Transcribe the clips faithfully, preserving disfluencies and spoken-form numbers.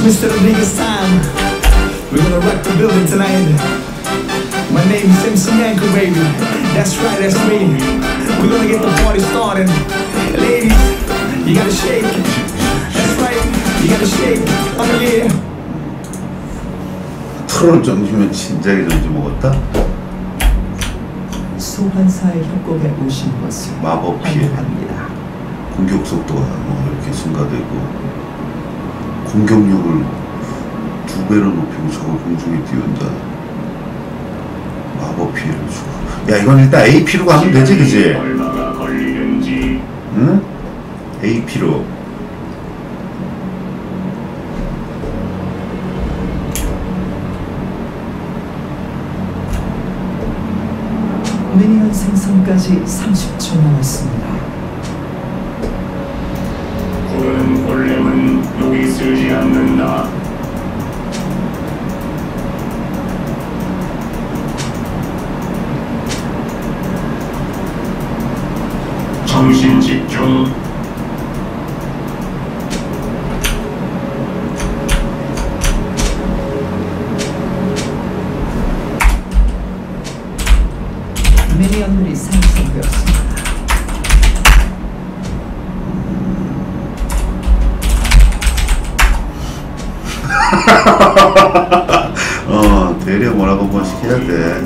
This is the biggest time. We're gonna rock the building tonight. My name is M C Yanko, baby. That's right, that's me. We're gonna get the party started. Ladies, you gotta shake. That's right, you gotta shake. Oh yeah. 트롤 점심에 진작에 점심 먹었다? 소환사의 협곡에 오신 것을 마법 피해. 환영합니다. 공격 속도가 뭐 이렇게 증가되고 공격력을 두 배로 높이고 저걸 공중에 띄운다. 마법 피해를 주고. 야, 이건 일단 에이피로 가면 되지, 그지? 얼마가 걸리는지. 응? 에이피로. 미니언 생성까지 삼십 초 남았습니다. 푸른 골렘은 여기 쓰지 않는다. 정신 집중. 미니언들이 생성되었습니다. 어, 대략 뭐라고 한 번씩 해야 돼.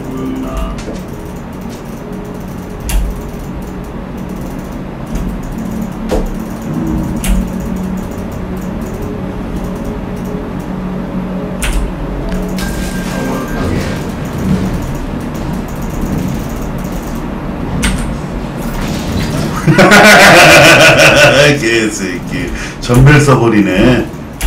개새끼 전멸 써버리네.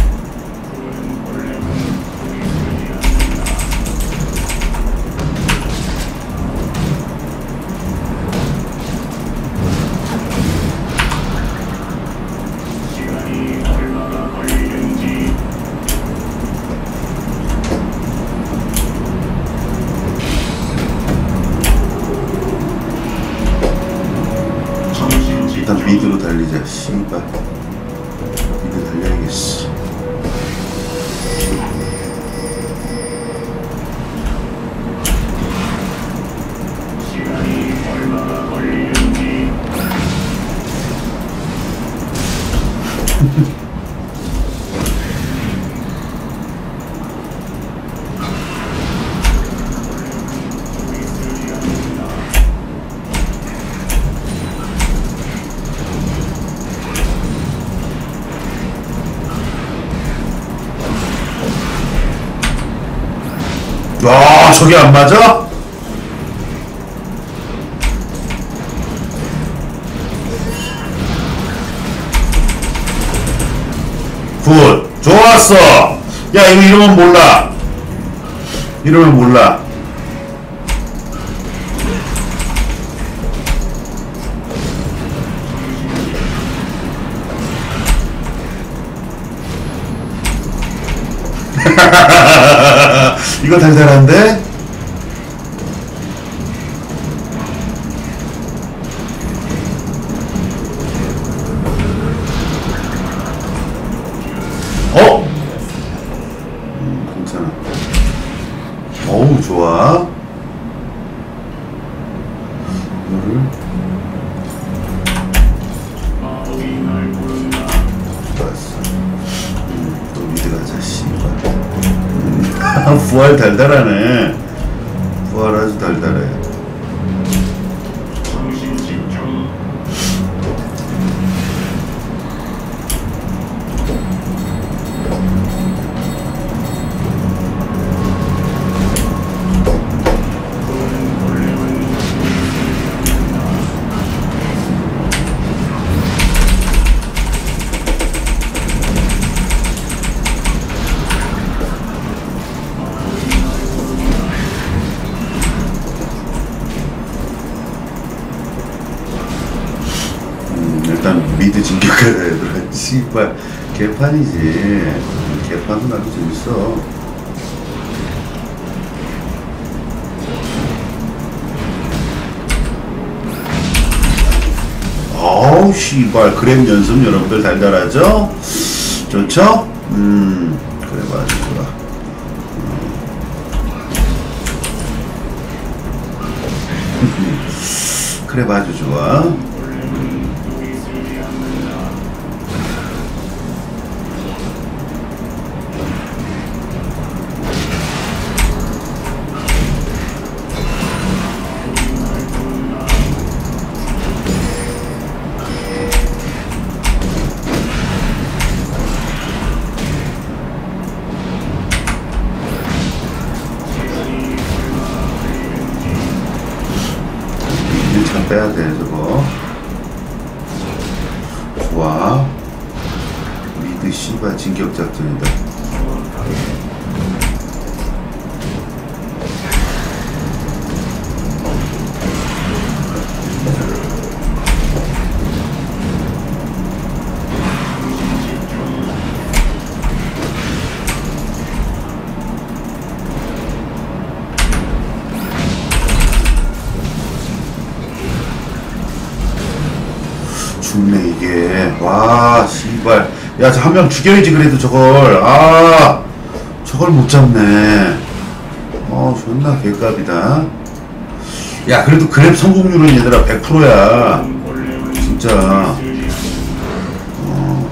시간이 얼마가 걸리는지. 정신 집중. 일단 미드로 달리자. 씨발 미드 달려야겠어. 시간이 얼마가 걸리는지. 와, 저게 안 맞아? 굿, 좋았어. 야, 이거 이러면 몰라. 이러면 몰라. 이거 달달한데? 어? 음, 괜찮아. 어우, 좋아. 이거를 마법이 날 부른다. 좋았어. 음, 또 미드 가자, 씨발. 음, 부활 달달하네. 부활 아주 달달해. 정신 집중. 푸른 골렘은 일단 미드 진격하자 얘들아. 씨발 개판이지. 개판은 아주 재밌어. 어우 씨발 그램 연습 여러분들 달달하죠? 좋죠? 음 그래 맞아 좋아. 그래 맞아 좋아. 빼야 돼 저거. 좋아. 미드 씨발 진격 작전이다. 죽네 이게. 와 씨발. 야 저 한 명 죽여야지 그래도 저걸. 아 저걸 못 잡네. 어 존나 개값이다. 야 그래도 그랩 성공률은 얘들아 백 퍼센트야 진짜. 어.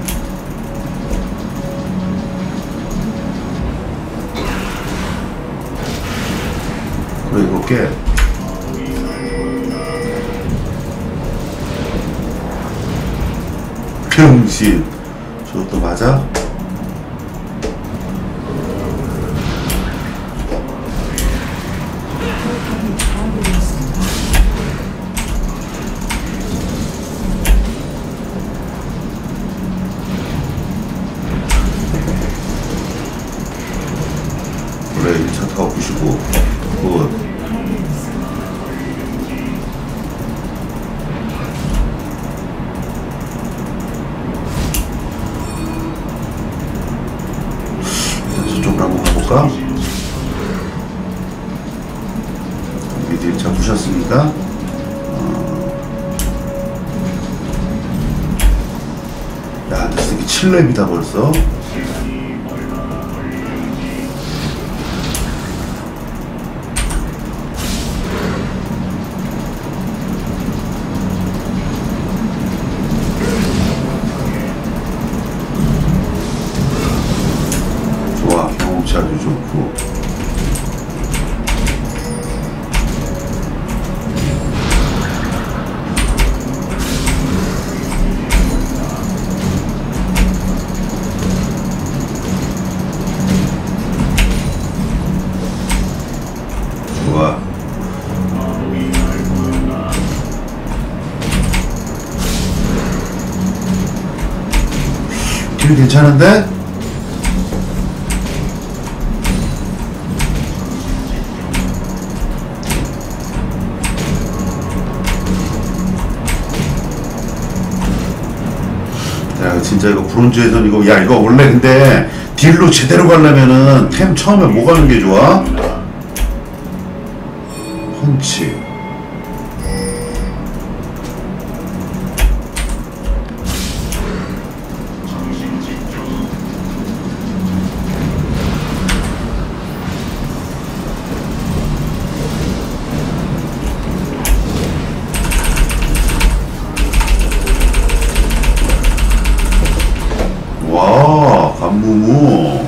그래 이거 깨. 병신. 저것도 맞아? 그래 일 차 타워 부시고 굿. 미드 일 차 부셨습니다. 어. 야, 근데 새끼 칠 렙이다 벌써. 좋아, 경험치 아주 좋고. 길 괜찮은데? 야 진짜 이거 브론즈에선 이거 야 이거 원래 근데 딜로 제대로 가려면은 템 처음에 뭐 가는 게 좋아? 펀치. 와, 감무무.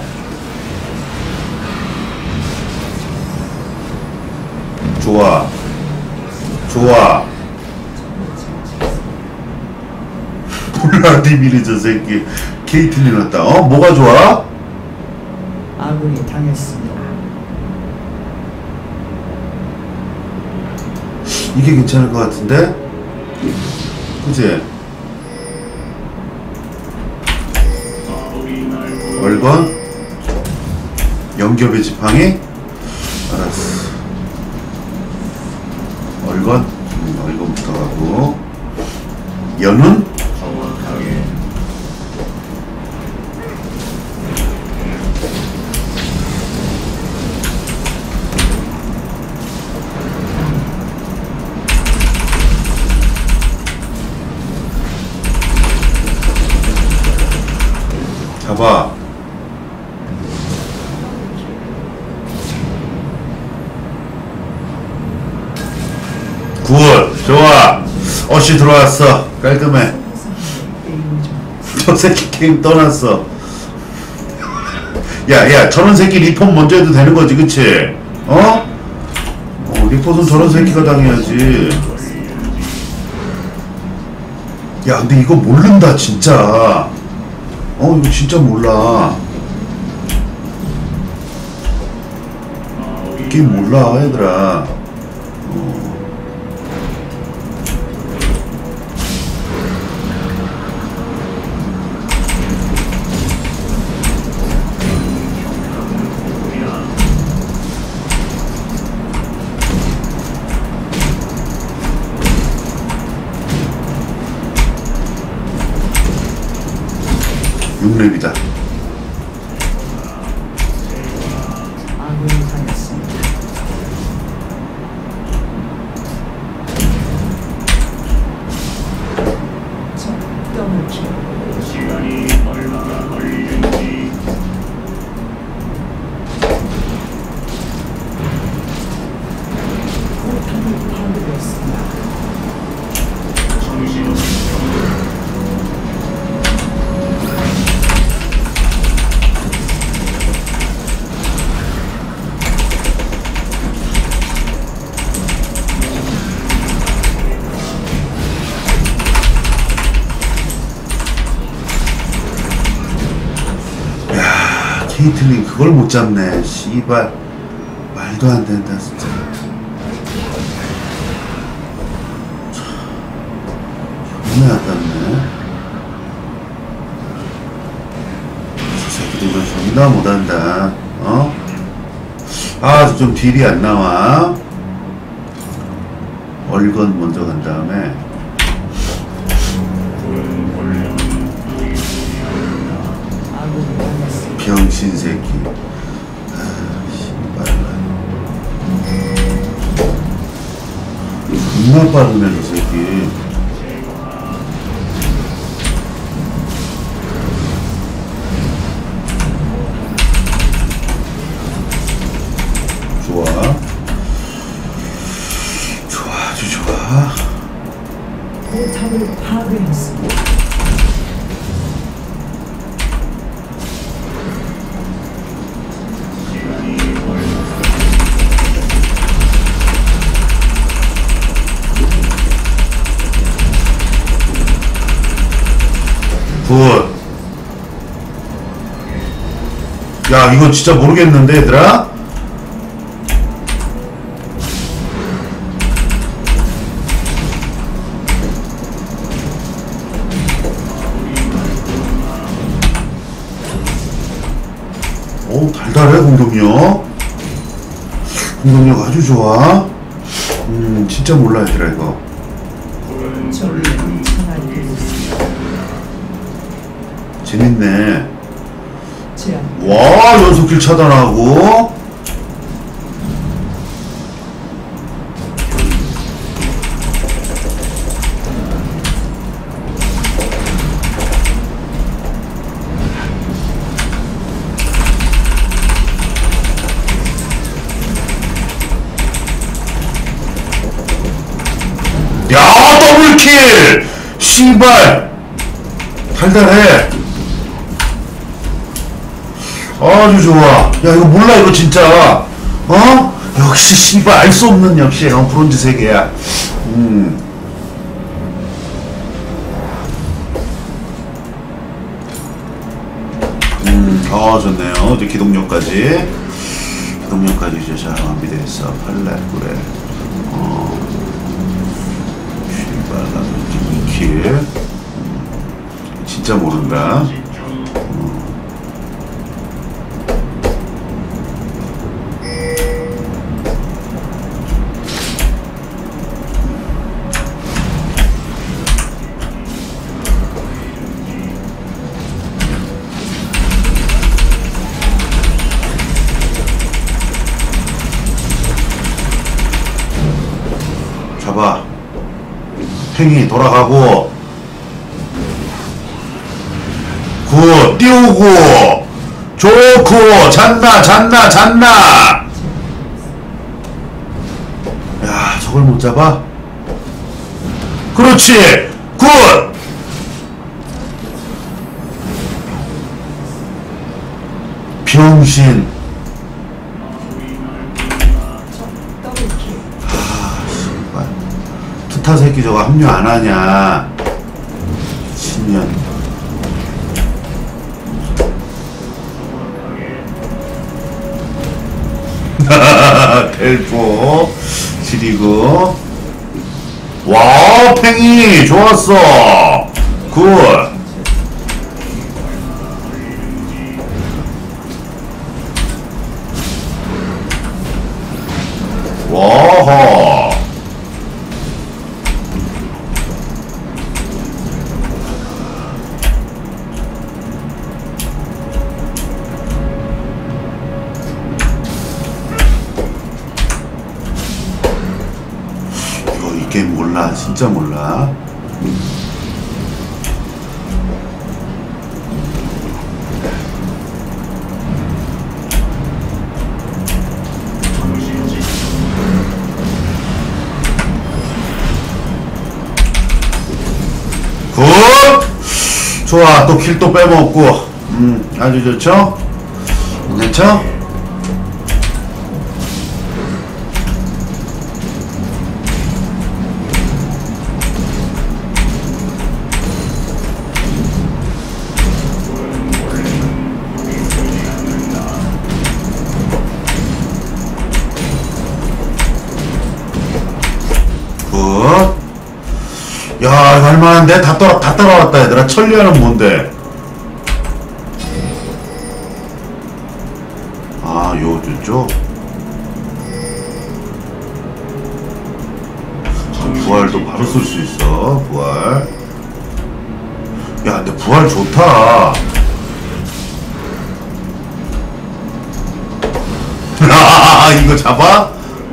좋아. 좋아. 블라디미르 저 새끼 케이틀린 왔다. 어? 뭐가 좋아? 아군이 당했습니다. 이게 괜찮을 것 같은데? 그치? 월건? 연겹의 지팡이? 알았어. 월건? 음, 월건부터 가고. 연운? 잡아. 굿 좋아. 어씨 들어왔어. 깔끔해. 게임을 좀 저 새끼 게임 떠났어. 야야 저런 새끼 리폰 먼저 해도 되는 거지 그치? 어? 어 리포트는 저런 새끼가 당해야지. 야 근데 이거 모른다 진짜. 어 이거 진짜 몰라. 게임 몰라 얘들아. 어. 육 렙이다. 아군이 당했습니다. 적 더블킬. 시간이 얼마나 걸리는지 포탑이 파괴되었습니다. 정신 케이틀린 그걸 못 잡네. 씨발 말도 안 된다 진짜. 존나 아깝네. 저 새끼들은 존나 못한다. 어? 아 좀 딜이 안 나와. 얼건 먼저 간 다음에 아군이 당했습니다. 병신 새끼. 아, 씨발. 존나 빠르네, 저 새끼. 좋아. 좋아, 아주 좋아. 포탑을 파괴했습니다. 굿. 야, 이거 진짜 모르겠는데, 얘들아? 오, 달달해, 공동력. 공동력 아주 좋아. 음, 진짜 몰라, 얘들아, 이거. 적이 차단되고 있습니다. 재밌네. 제압. 와, 연속킬 차단하고. 야, 더블킬! 씨발! 달달해. 아주 좋아. 야, 이거 몰라, 이거 진짜. 어? 역시, 씨발, 알 수 없는 역시, 어, 브론즈 세계야. 음. 음, 아, 좋네요. 이제 기동력까지. 기동력까지 이제 잘 완비됐어. 팔레, 그래. 어. 씨발, 나도 지금 이 킬. 음, 진짜 모른다. 잡아. 팽이 돌아가고. 굿. 띄우고. 좋고. 잔나 잔나 잔나. 야, 저걸 못 잡아? 그렇지. 굿. 병신. 더블킬. 아, 씨발. 투타 새끼 저거 합류 안 하냐. 미친년. 텔포. 지리고. 와, 팽이. 좋았어. 굿. 와허. 이거 이 게임 몰라. 진짜 몰라. 굿! 좋아, 또 킬 또 빼먹고. 음, 아주 좋죠? 됐죠? 굿. 야, 이거 할만한데? 다 따라, 다 따라왔다, 얘들아. 천리안은 뭔데? 아, 요, 저쪽? 부활도 바로 쓸 수 있어, 부활. 야, 근데 부활 좋다. 아, 이거 잡아?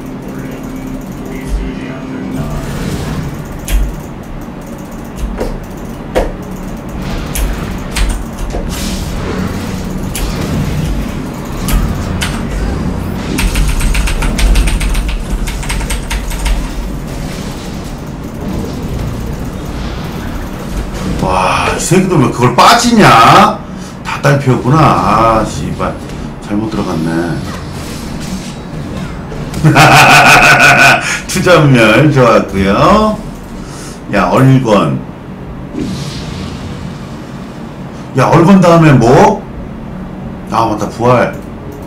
와, 이 새끼들 왜 그걸 빠지냐? 다 딸피였구나. 아, 씨발. 잘못 들어갔네. 투전멸 좋았고요. 야, 얼건. 야, 얼건 다음에 뭐? 아, 맞다. 부활.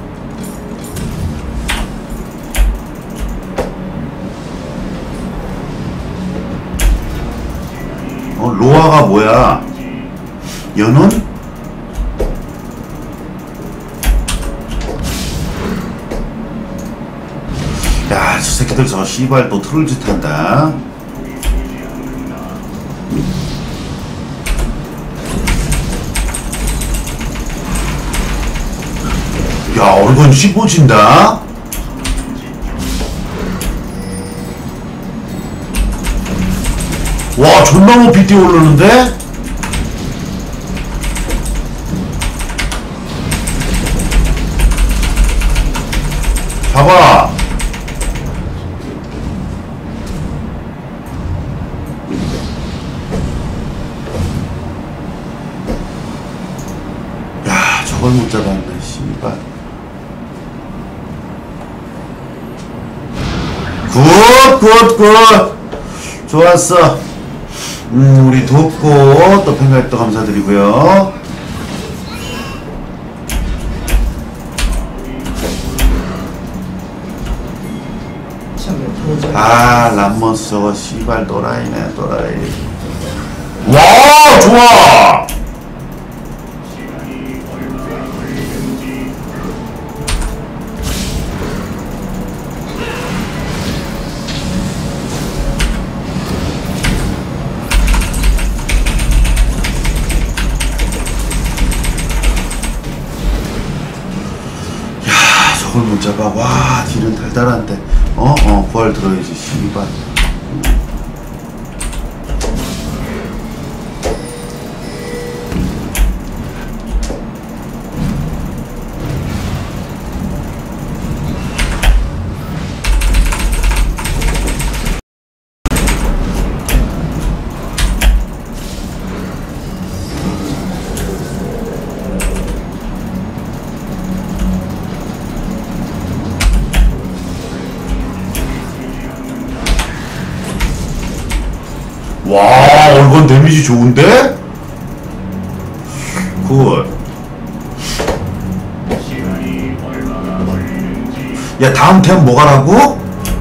어, 로아가 뭐야? 연운? 야, 저 새끼들 저 씨발 또 트롤짓 한다. 야, 얼건 씹어진다? 와, 존나 높이 뛰어오르는데? 봐봐. 야, 저걸 못 잡았네, 씨발. 굿, 굿, 굿. 좋았어. 음, 우리 돕고 또 팬가입도 감사드리고요. 아, 람머스 저거 씨발 또라이네, 또라이. 와, 좋아. 저걸 못 잡아. 와, 딜은 달달한데. 어? 어, 부활 들어야지, 씨발. 와, 이건 데미지 좋은데? 굿. 시간이 얼마나 걸리는지 야, 다음 템 뭐가라고?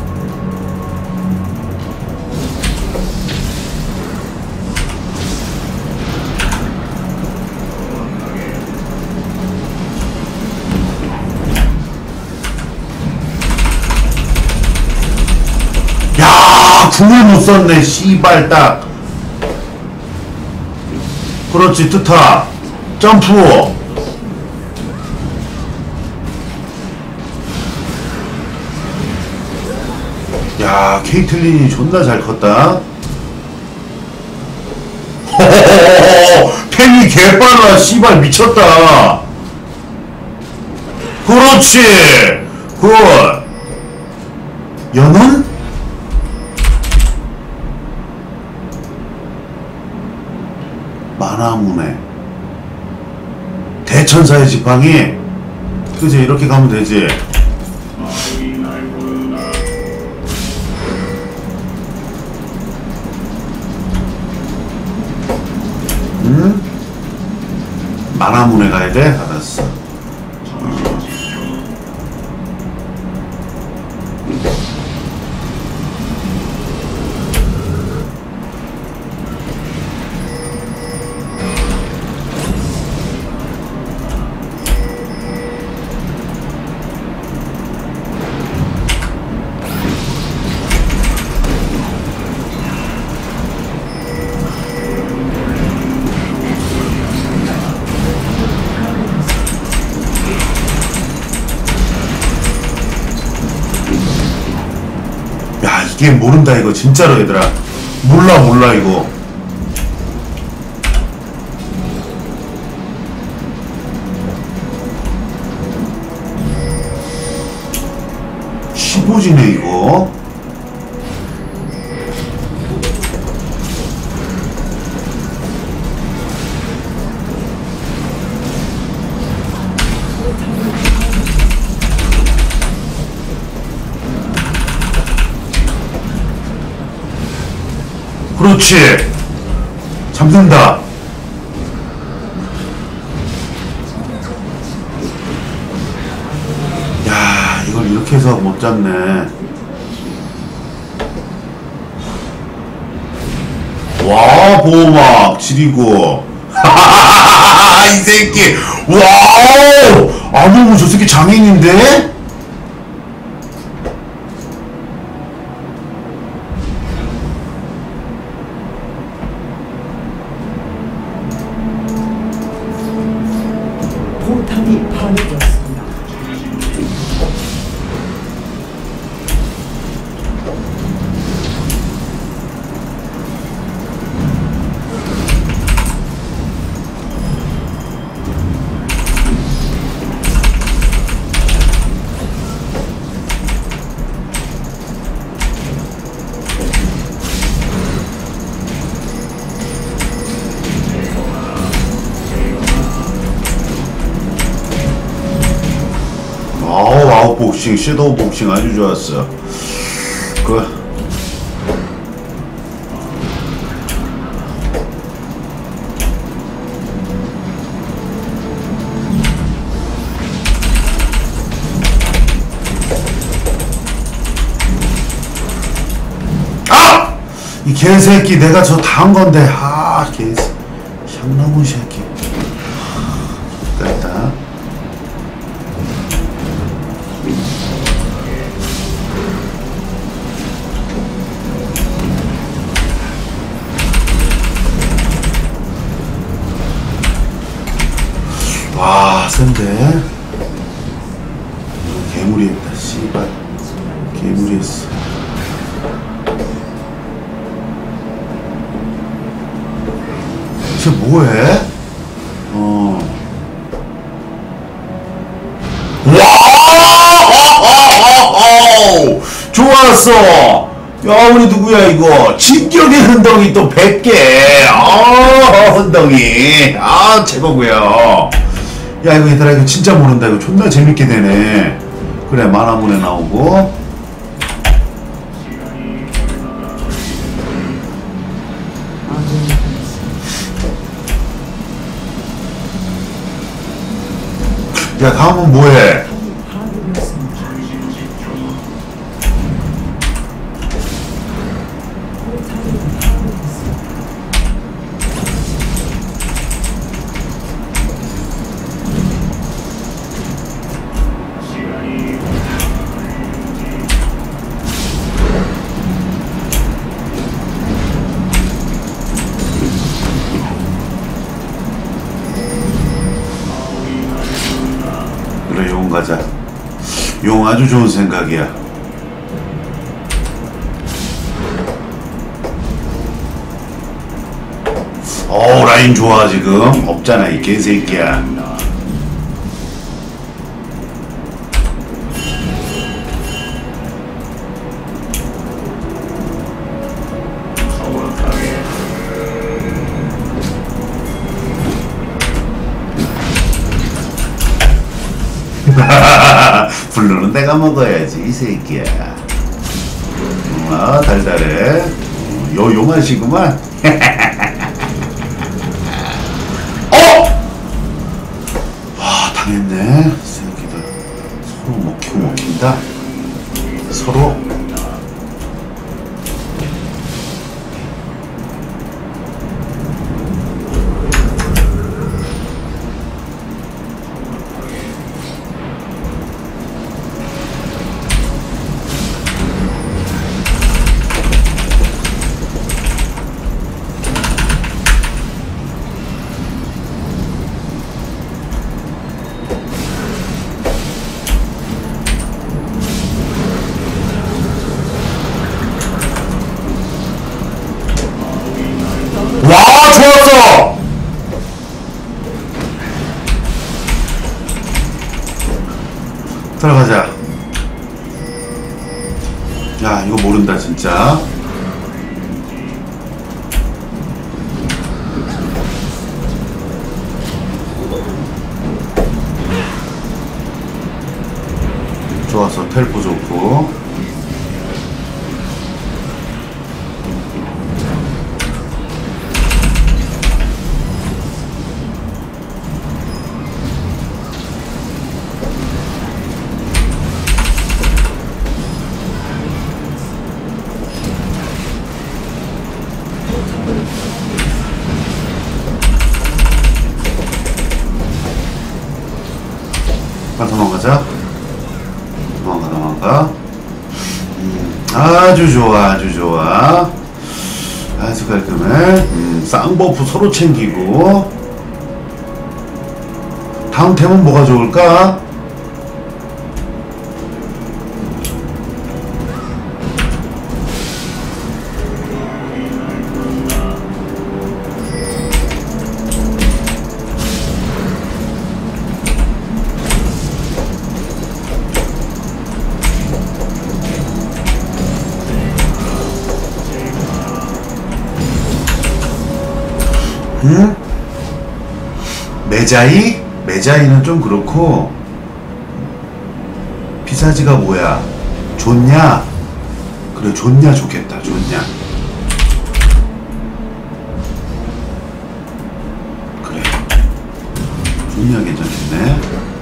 야, 궁을 못 썼네. 씨발 딱. 그렇지, 트타. 점프. 야, 케이틀린이 존나 잘 컸다. 호호호호, 팽이 개빨라. 씨발 미쳤다. 그렇지. 굿. 연운? 만화문에 대천사의 지팡이. 그치, 이렇게 가면 되지. 마음이 날 부른다. 응? 만화문에 가야 돼? 알았어. 야, 이게 모른다 이거 진짜로 얘들아. 몰라 몰라 이거. 십오지네 이거. 그렇지. 잡는다. 야, 이걸 이렇게 해서 못 잡네. 와, 보호막 지리고. 하하하하, 이 새끼. 와우. 아무 저 새끼 장인인데? 포탑이 파괴되었습니다. 아우, 아웃 복싱, 섀도우 복싱 아주 좋았어. 그. 아! 이 개새끼, 내가 저 다 한 건데. 아, 개새끼. 향나무 새끼. 됐다. 와, 센데? 괴물이 했다, 씨발. 괴물이 했어. 쟤 뭐해? 어. 와! 좋았어! 야, 우리 누구야, 이거? 진격의 흔덩이 또 백 개! 아, 흔덩이. 아, 최고고요. 야, 이거 얘들아, 이거 진짜 모른다. 이거 존나 재밌게 되네. 그래, 만화문에 나오고. 야, 다음은 뭐해? 파괴되었습니다. 포탑이 파괴되었습니다. 시간이 그래, 용 가자. 용 아주 좋은 생각이야. 어, 라인 좋아, 지금. 없잖아, 이 개새끼야. 정확하게 블루는 내가 먹어야지, 이 새끼야. 아, 달달해. 요, 요 맛이구만. 어! 와, 당했네. 새끼들. 서로 먹히고 먹힌다. 서로. 와, 좋았어! 들어가자. 야, 이거 모른다, 진짜. 좋았어, 텔포 좋고. 빨리 도망가자. 도망가, 도망가. 음, 아주 좋아, 아주 좋아. 아주 깔끔해. 음, 쌍버프 서로 챙기고. 다음 템은 뭐가 좋을까? 응? 메자이? 메자이는 좀 그렇고. 피사지가 뭐야? 좋냐? 그래, 좋냐 좋겠다. 좋냐. 그래, 좋냐 괜찮겠네.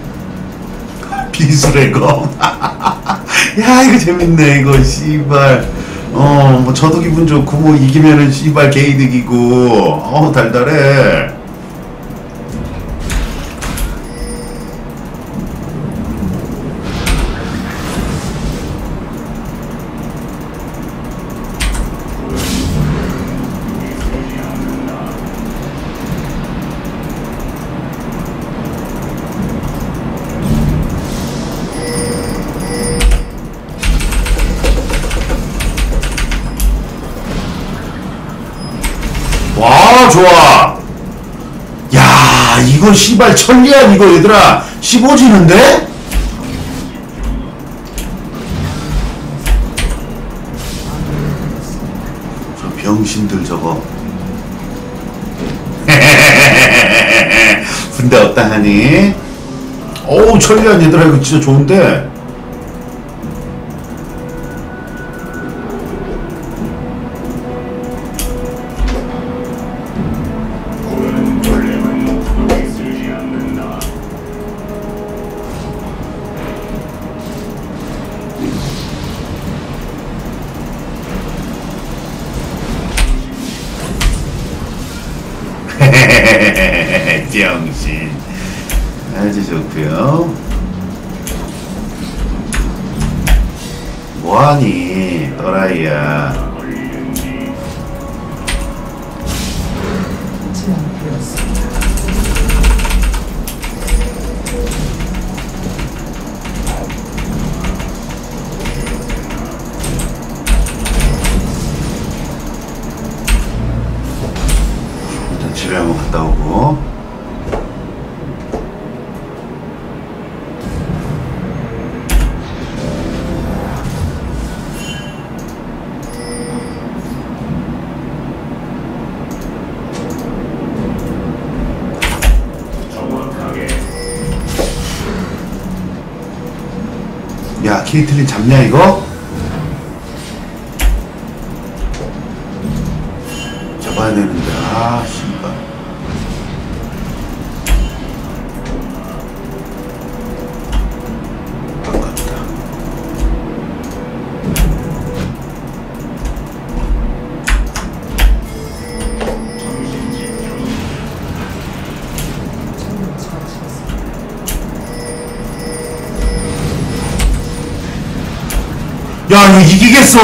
비술의 검. 야, 이거 재밌네. 이거 씨발. 어, 뭐 저도 기분 좋고, 뭐 이기면은 씨발 개이득이고. 어, 달달해. 와, 좋아. 야, 이거 씨발 천리안 이거 얘들아 씹어지는데? 저 병신들 저거. 군대 없다 하니. 어우, 천리안 얘들아 이거 진짜 좋은데? 병신. 아주 좋고요. 뭐하니 또라이야. 제압되었습니다. 일단 집에 한번 갔다 오고. 야, 케이틀린 잡냐 이거? 잡아야 되는데. 아 씨발. 아깝다. 적을 처치했습니다. 야, 이거 이기겠어.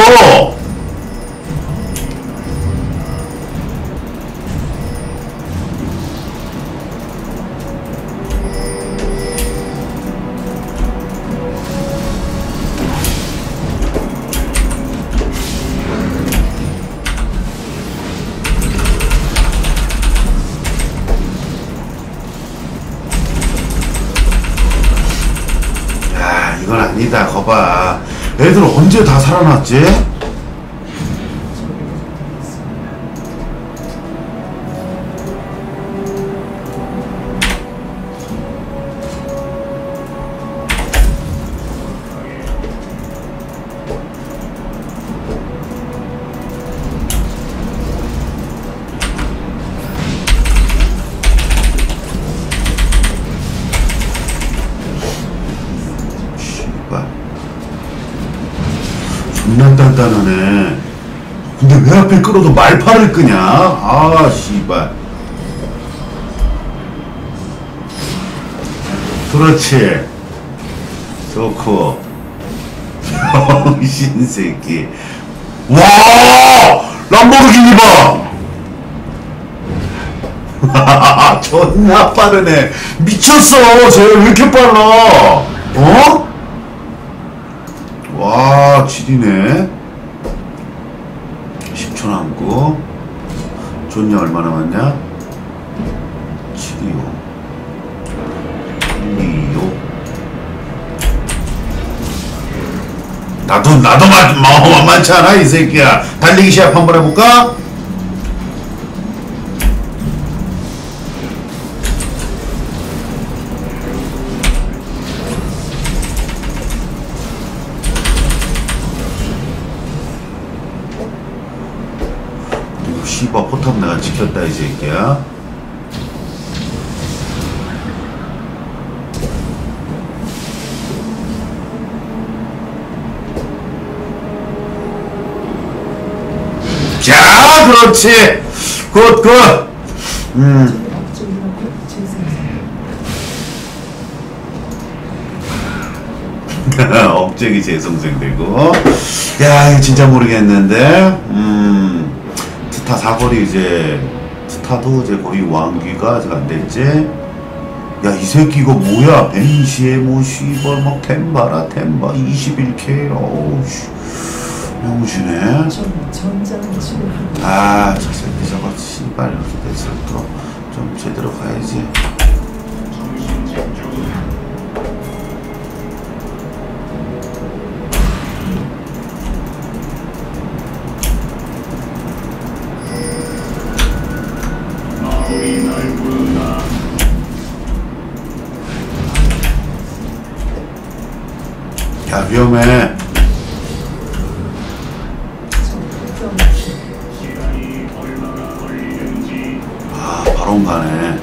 야, 이건 아니다. 거봐. 애들 언제 다 살아났지? 씨발. 존나 단단하네. 근데 왜 앞에 끌어도 말팔을 끄냐? 아 씨발. 그렇지. 좋고. 병신 새끼. 와! 람보르기니 봐! 존나 빠르네. 미쳤어. 쟤 왜 이렇게 빨라? 어? 와, 지리네. 십 초 남고. 존냐 얼마 남았냐? 칠이요. 이요. 나도, 나도 만, 만만치 않아, 이 새끼야. 달리기 시합 한번 해볼까? 씨발 포탑 내가 지켰다 이 새끼야. 자, 그렇지. 굿, 굿. 음. 업적이라고 재생산. 업적이 재생성되고. 야, 이거 진짜 모르겠는데. 음. 스타 사거리 이제 스타도 이제 거의 왕귀가 아직 안 됐지. 야, 이 새끼 이거 뭐야? 벤시에 뭐 씨발 막 템바라 템바 이십일 케이. 어우 씨. 명시네. 좀 전장을 치료하고 아, 저 새끼 저거 씨발 이렇게 됐을 또 좀 제대로 가야지. 야, 위험해. 아, 바로 가네.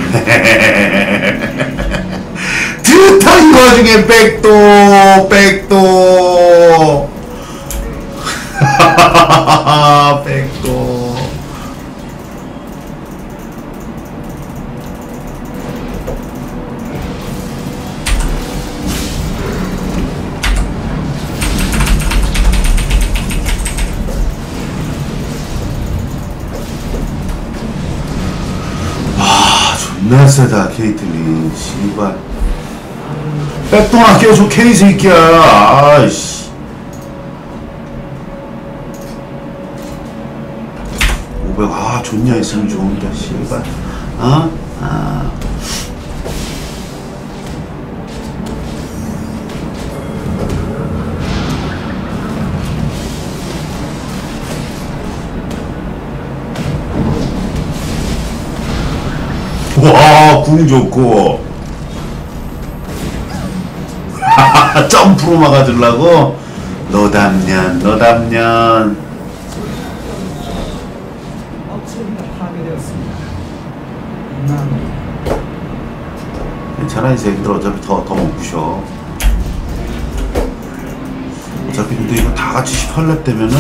드릇한 이 와중에 백도 백도 백도. 존나 세다 케이틀린. 씨발 백도나 껴줘 케이 새끼야. 아이씨 오백. 아 존냐 있으면 좋은데 씨발. 어? 아 와, 궁 좋고. 점프로 막아주려고? 너답년, 너답년. 업체가 파괴되었습니다. 난 괜찮아, 이 새끼들 어차피 더, 더 못 부셔. 어차피 근데 이거 다 같이 십팔 렙 되면은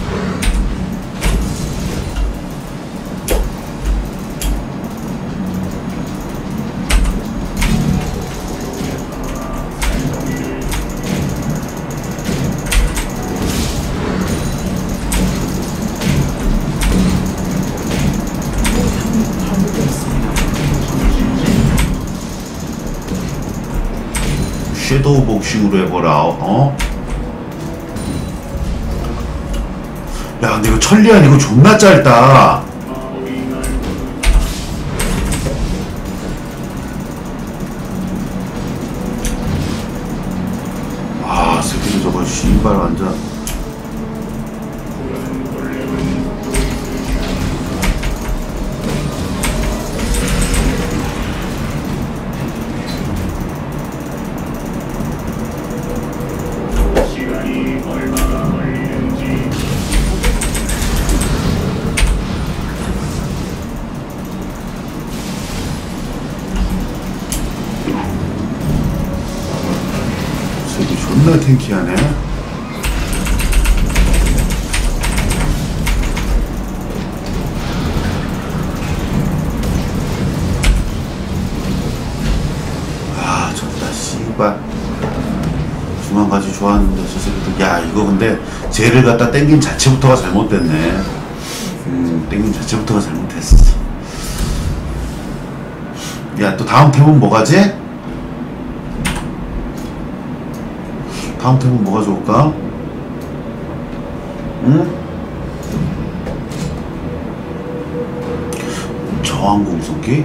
섀도우 복싱으로 해보라. 어? 야 근데 이거 천리안 이거 존나 짧다. 아 새끼들 저거 씨발 완전. 시간이 얼마나 걸리는지 새끼 존나 탱키하네. 아 좋다 씨발. 중앙까지 좋았는데 저 새끼들. 야 이거 근데 쟤를 갖다 땡긴 자체부터가 잘못됐네. 음 땡긴 자체부터가 잘못했어. 야 또 다음 템은 뭐가지? 다음 템은 뭐가 좋을까? 응? 저항 공성기?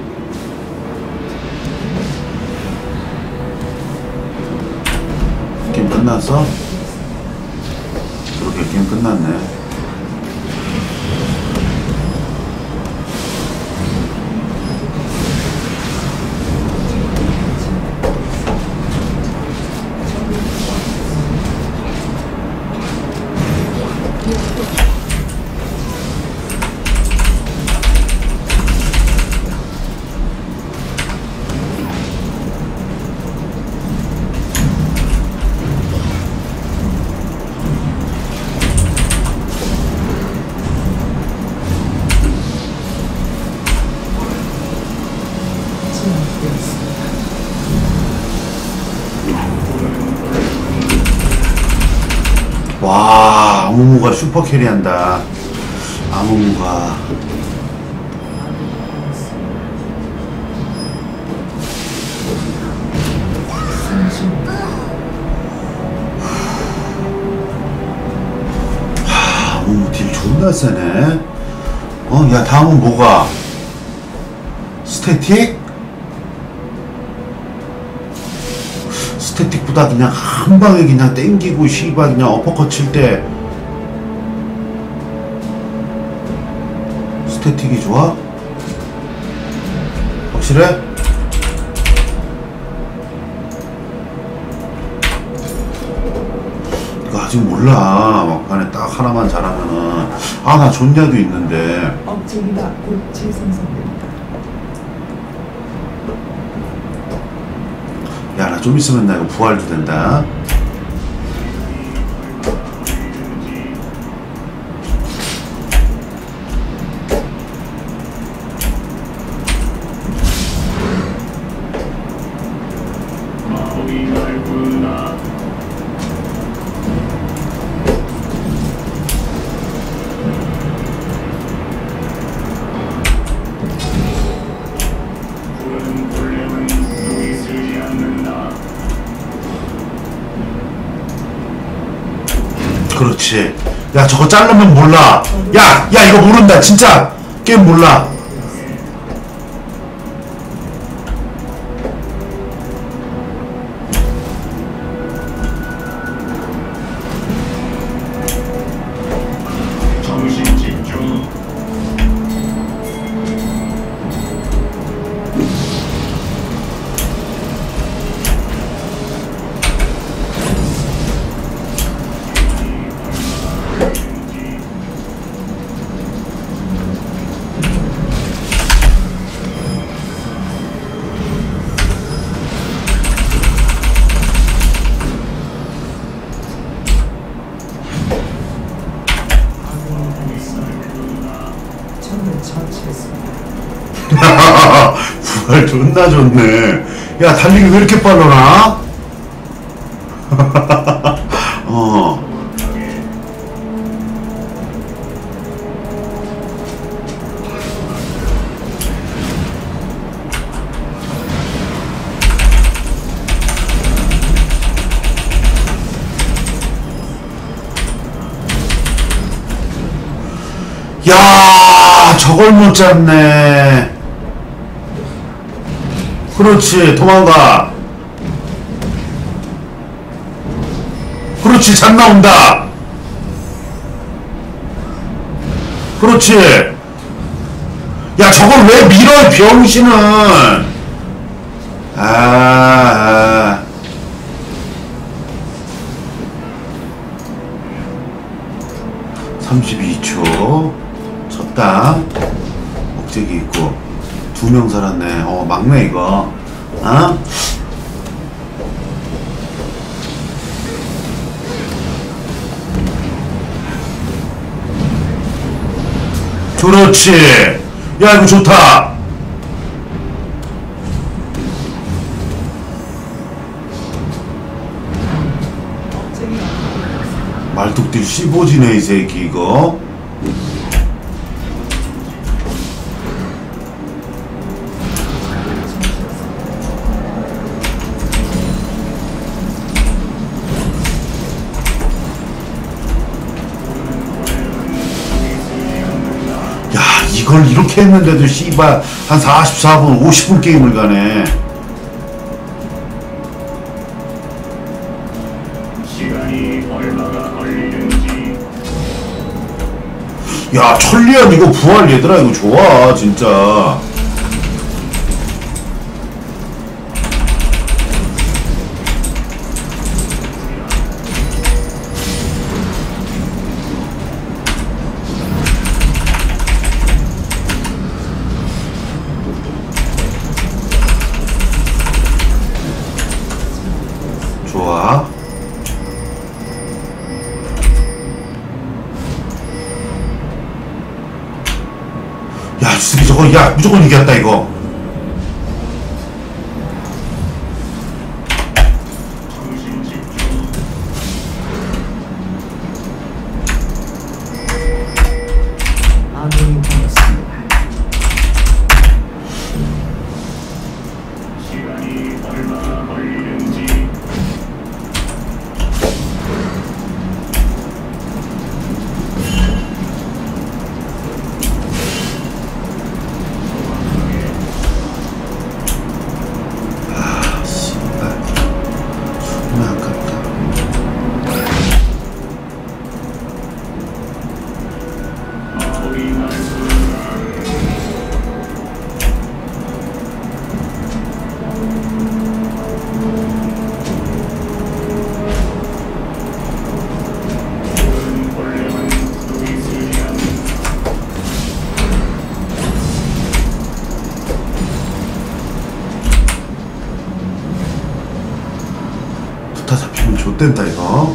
게임 끝났어? 그렇게 게임 끝났네. 와 아무무가 슈퍼 캐리한다. 아무무가 하, 아무무 딜 존나 세네. 어, 야 다음은 뭐가? 스태틱? 스태틱보다 그냥 한 방에 그냥 땡기고 씨발 그냥 어퍼컷 칠 때 스태틱이 좋아? 확실해? 이거 아직 몰라. 막판에 딱 하나만 잘하면은 아 나 존냐도 있는데. 업체가 곧 재생성됩니다. 좀 있으면 나 이거 부활도 된다. 마음이 넓구나. 푸른 볼렘은 눈이 쓰지 않는다. 그렇지. 야 저거 자르면 몰라. 야! 야 이거 모른다 진짜. 게임 몰라. 정신 집중. 적을 처치했습니다. 부활 존나 좋네. 야 달리기 왜 이렇게 빨라나? 어. 야 저걸 못 잡네. 그렇지 도망가. 그렇지 잡 나온다. 그렇지. 야 저걸 왜 밀어 병신은. 아, 아. 삼십이 초 졌다. 억제기 있고 두 명 살았네. 어 막내 이거. 어? 그렇지. 야 이거 좋다. 말뚝들 씹어지네 이 새끼 이거. 야 이걸 이렇게 했는데도 씨발 한 사십사 분 오십 분 게임을 가네. 시간이 얼마가 걸리는지. 야 천리안 이거 부활 얘들아 이거 좋아 진짜. 좋아. 야, 쓰기 저거, 야, 무조건 이겼다, 이거. 정신 집중. 아군이 당했습니다. 시간이 얼마가 걸리는지. 좆된다 이거.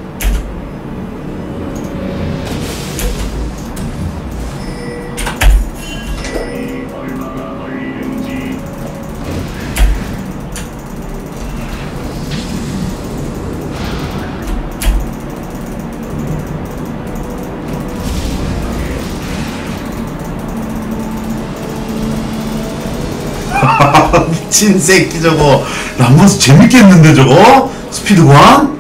미친 새끼 저거. 람버스 재밌겠는데 저거? 스피드관?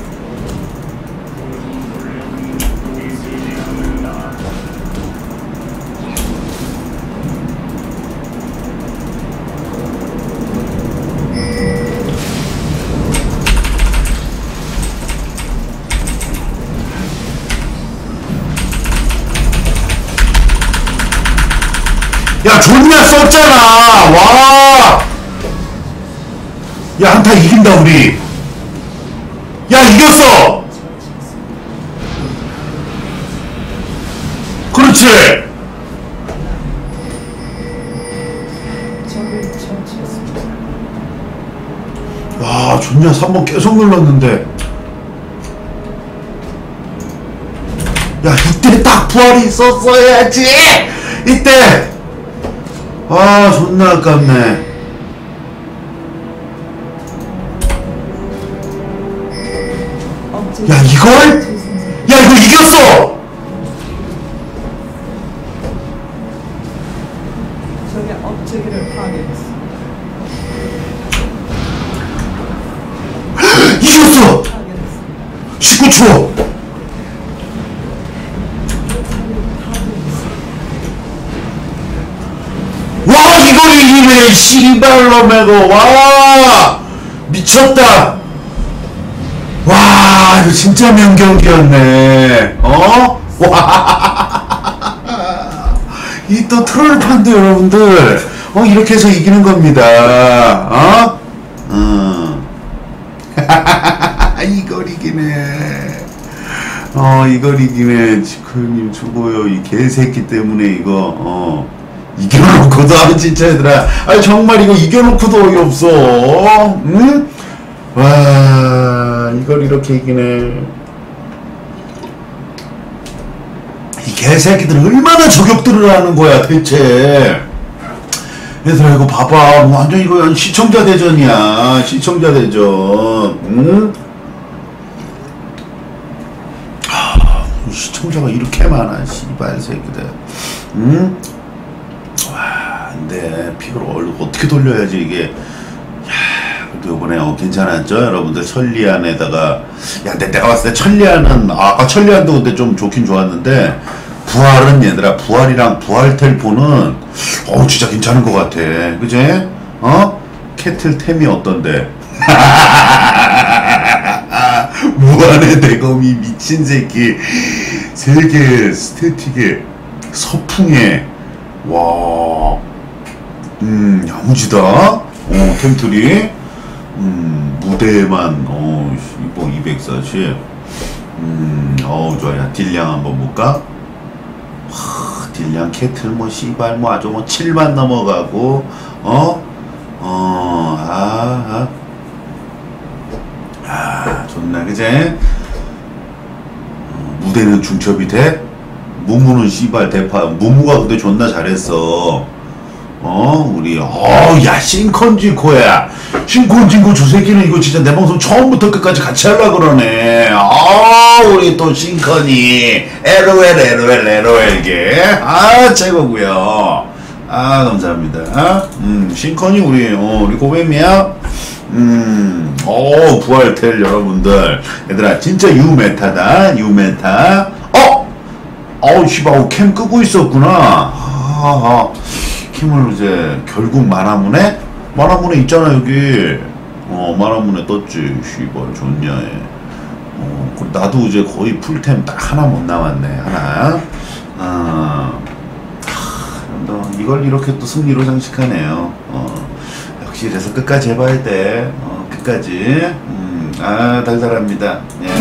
야 존나 썼잖아. 와. 야 한타 이긴다 우리. 야 이겼어. 그렇지. 적을 처치했습니다. 와 존나 삼 번 계속 눌렀는데. 야 이때 딱 부활이 있었어야지. 이때. 아 존나 아깝네. 야 이걸? 야 이거 이겼어! 적의 업체계를 파괴했습니다. 이겼어! 파괴했습니다. 십구 초! 와 이걸 이기네 씨발놈에고. 와 미쳤다. 와 이거 진짜 명경기였네. 어? 와 이 또 트롤판도 여러분들 어 이렇게 해서 이기는 겁니다. 어? 음. 이걸 이기네. 어 이걸 이기네. 지크님 수고요. 이 개새끼 때문에 이거 어 이겨놓고도 아 진짜 얘들아. 아니 정말 이거 이겨놓고도 어이없어. 응? 와 이걸 이렇게 이기네. 이 개새끼들은 얼마나 저격들을 하는 거야 대체. 얘들아 이거 봐봐. 완전 이거 시청자 대전이야. 시청자 대전. 응? 하, 시청자가 이렇게 많아 씨발 새끼들. 응? 와 근데 피를 어떻게 돌려야지 이게. 그래도 이번에 어, 괜찮았죠 여러분들. 천리안에다가 야 내, 내가 봤을 때 천리안은 아, 아까 천리안도 근데 좀 좋긴 좋았는데 부활은 얘들아 부활이랑 부활 텔포는 어 진짜 괜찮은 것 같아. 그제? 어? 캐틀템이 어떤데? 무한의 대검이 미친 새끼. 세계 스태틱에 서풍에 와 음 야무지다. 어 템트리 음 무대만 어 뭐 이백사십 음 어우 좋아요. 딜량 한번 볼까? 하, 딜량 캐틀 뭐 씨발 뭐 아주 뭐 칠만 넘어가고 어? 어 아, 아, 아 좋네 그제? 어, 무대는 중첩이 돼? 무무는 씨발 대파. 무무가 근데 존나 잘했어. 어 우리 어야 싱컨지코야. 싱컨지코 저 새끼는 이거 진짜 내 방송 처음부터 끝까지 같이 하려고 그러네. 아 우리 또 싱컨이 엘오엘 엘오엘 엘오엘게 아 최고구요. 아 감사합니다. 음 싱컨이 우리 어 우리 고뱀이야. 음어 부활텔 여러분들 얘들아 진짜 유메타다 유메타. 어 어우 씨발 캠 끄고 있었구나. 아, 아. 힘을 이제 결국 만화문에 만화문에 있잖아 여기. 어 만화문에 떴지. 씨발 좋냐. 어 나도 이제 거의 풀템 딱 하나 못 남았네. 하나. 아 하, 이걸 이렇게 또 승리로 장식하네요. 어 역시 그래서 끝까지 해봐야 돼. 어 끝까지. 음 아 달달합니다. 예.